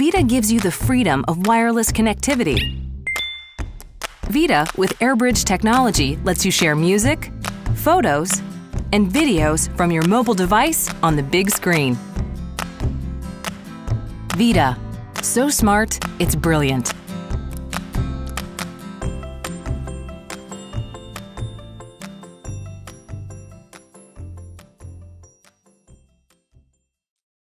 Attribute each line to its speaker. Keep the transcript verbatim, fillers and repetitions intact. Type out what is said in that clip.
Speaker 1: VIDAA gives you the freedom of wireless connectivity. VIDAA with AirBridge technology lets you share music, photos, and videos from your mobile device on the big screen. VIDAA. So smart, it's brilliant.